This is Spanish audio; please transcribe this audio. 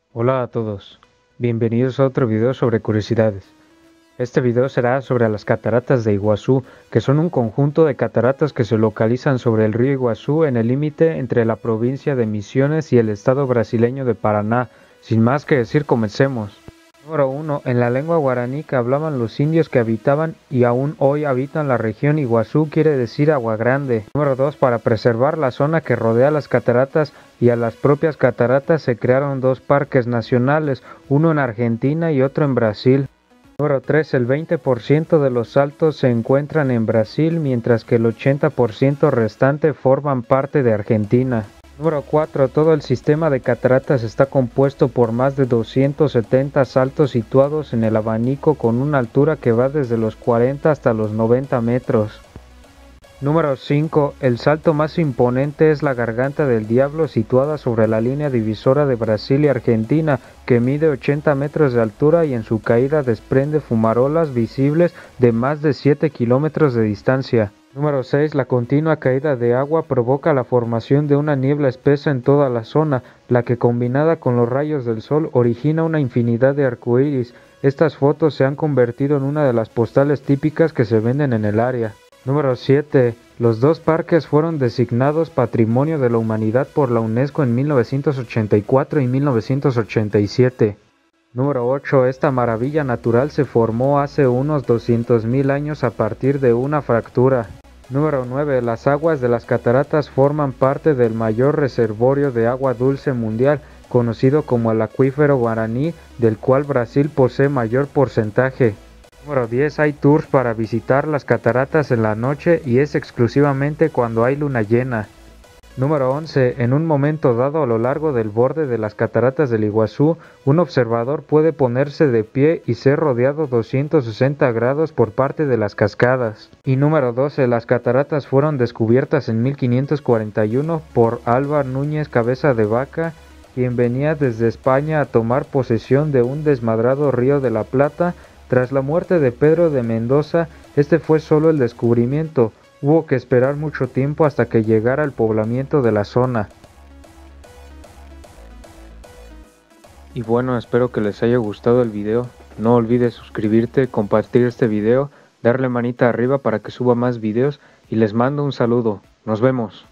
Hola a todos, bienvenidos a otro video sobre curiosidades. Este video será sobre las cataratas de Iguazú, que son un conjunto de cataratas que se localizan sobre el río Iguazú en el límite entre la provincia de Misiones y el estado brasileño de Paraná. Sin más que decir, comencemos. Número 1. En la lengua guaraní que hablaban los indios que habitaban y aún hoy habitan la región Iguazú quiere decir agua grande. Número 2. Para preservar la zona que rodea las cataratas y a las propias cataratas se crearon dos parques nacionales, uno en Argentina y otro en Brasil. Número 3. El 20% de los saltos se encuentran en Brasil, mientras que el 80% restante forman parte de Argentina. Número 4. Todo el sistema de cataratas está compuesto por más de 270 saltos situados en el abanico con una altura que va desde los 40 hasta los 90 metros. Número 5. El salto más imponente es la Garganta del Diablo, situada sobre la línea divisora de Brasil y Argentina, que mide 80 metros de altura y en su caída desprende fumarolas visibles de más de 7 kilómetros de distancia. Número 6. La continua caída de agua provoca la formación de una niebla espesa en toda la zona, la que combinada con los rayos del sol origina una infinidad de arcoíris. Estas fotos se han convertido en una de las postales típicas que se venden en el área. Número 7. Los dos parques fueron designados Patrimonio de la Humanidad por la UNESCO en 1984 y 1987. Número 8. Esta maravilla natural se formó hace unos 200.000 años a partir de una fractura. Número 9. Las aguas de las cataratas forman parte del mayor reservorio de agua dulce mundial, conocido como el acuífero guaraní, del cual Brasil posee mayor porcentaje. Número 10. Hay tours para visitar las cataratas en la noche y es exclusivamente cuando hay luna llena. Número 11. En un momento dado a lo largo del borde de las cataratas del Iguazú, un observador puede ponerse de pie y ser rodeado 260 grados por parte de las cascadas. Y número 12. Las cataratas fueron descubiertas en 1541 por Álvar Núñez Cabeza de Vaca, quien venía desde España a tomar posesión de un desmadrado río de la Plata. Tras la muerte de Pedro de Mendoza, este fue solo el descubrimiento. Hubo que esperar mucho tiempo hasta que llegara el poblamiento de la zona. Y bueno, espero que les haya gustado el video. No olvides suscribirte, compartir este video, darle manita arriba para que suba más videos y les mando un saludo. Nos vemos.